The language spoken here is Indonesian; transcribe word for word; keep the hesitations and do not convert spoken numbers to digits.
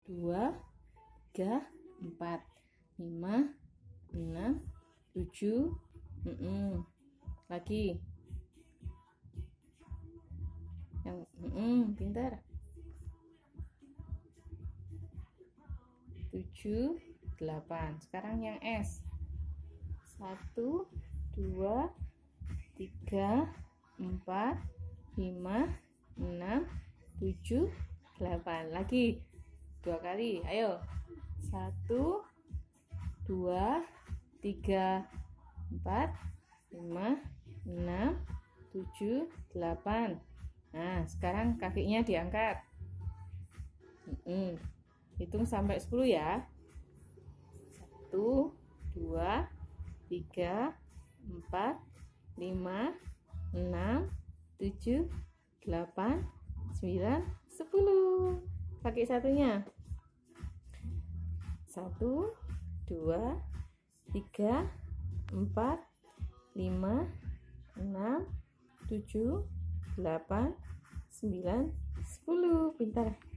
dua, tiga, empat, lima, enam, tujuh. Mm-mm. Lagi. Yang mm-mm, pintar. tujuh, delapan. Sekarang yang S. satu, dua, tiga, empat, lima, enam, tujuh, delapan. Lagi. Dua kali. Ayo. satu, dua, tiga, empat, lima, enam, tujuh, delapan. Nah, sekarang kakinya diangkat. Mm-mm. Hitung sampai sepuluh ya. Satu, dua, tiga, empat, lima, enam, tujuh, delapan, sembilan, sepuluh. Kaki satunya. Satu, dua, tiga, empat, lima, enam, tujuh, delapan, sembilan, sepuluh. Pintar.